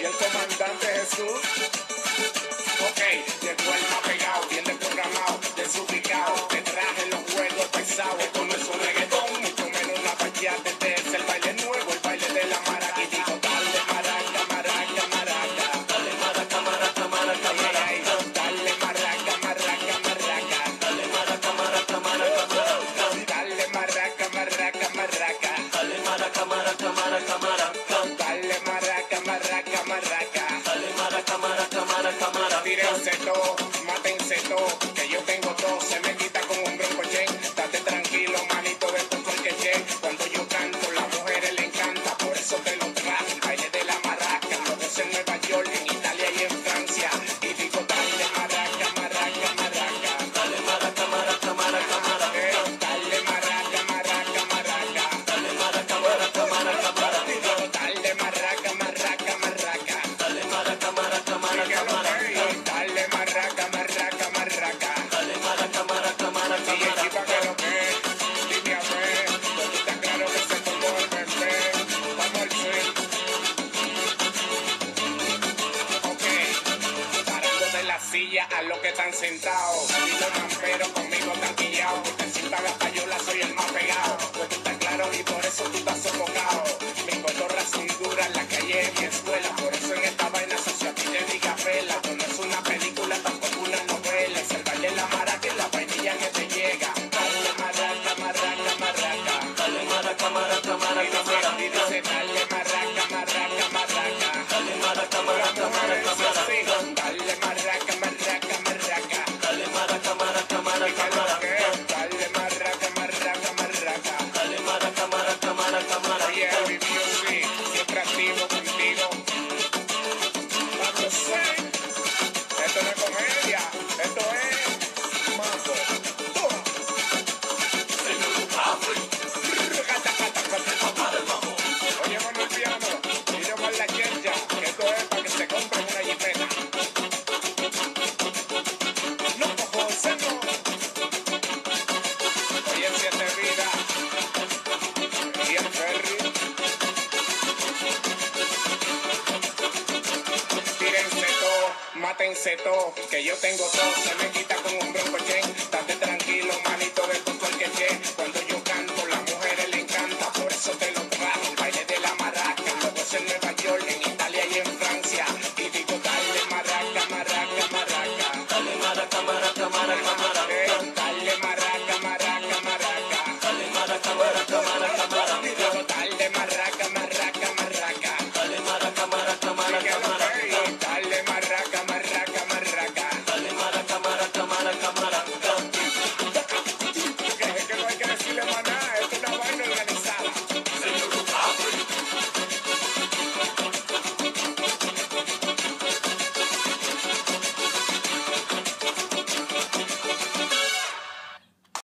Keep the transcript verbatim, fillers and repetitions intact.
y el comandante Jesús. Ok, llegó el más pegado, bien desprogramado, desubicado. Te traje los juegos pesados. Esto no es un reggaetón, mucho menos una bachata. Este es el baile nuevo, el baile de la maraca. Y digo, dale maraca, maraca, maraca. Dale maraca, maraca, maraca, maraca. Dale maraca, maraca, maraca. Dale maraca, maraca, maraca, maraca. Dale maraca, maraca, maraca. Dale maraca, maraca, maraca, maraca. Dale maraca, maraca, maraca. Dale maraca, maraca, maraca, maraca. Tírense todo, mátense todo, que yo tengo todo, se me quita como un bronco chen. Date tranquilo, manito, de tu porque chen. Cuando yo canto, las mujeres le encanta, por eso te lo traje. El baile de la maraca, lo ves en Nueva York, en Italia y en Francia. Y digo, dale maraca, maraca, maraca. Dale maraca, maraca, maraca, maraca. Eh, dale maraca, maraca, maraca. Dale maraca, maraca, maraca, maraca. Digo, dale maraca, maraca, maraca. Dale maraca, maraca, maraca, maraca. Dale maraca, maraca, maraca. Dale maraca, maraca, maraca, y equipa que lo que, dime a ver, todo está claro que se tomó el bebé. Vamos al swing. Ok, parando de la silla a los que están sentados. Y los mamperos conmigo están guiados. Porque si paga payola soy el más pegado. Pues tú estás claro y por eso tú estás sofocado. Mis cotorras son duras, la calle es mi escuela. Por eso en esta vaina socio a ti te diga vela. Esto no es una película, tampoco una novela. Es el baile de la maraca y la vainilla que te llega. Dale maraca, maraca, maraca. Dale maraca, maraca, maraca, maraca. Y dice dale maraca, maraca, maraca. Dale maraca, maraca, maraca, maraca. Dale maraca, maraca, maraca. Dale maraca, maraca, maraca, maraca. Dale maraca, maraca, maraca. Dale maraca, maraca, maraca, maraca. Oye, mi music, siempre activo contigo. Esto no es comedia, esto es mambo. Toma. Oye, con el piano, y yo con la chercha, que esto es para que se compren una jipeta. No cojo el seno. Oye, siete vidas. Y el ferry. Tírense todo, mátense todo, que yo tengo todo, se me quita como un bronco chen. Date tranquilo, manito, de tu cualquier chen.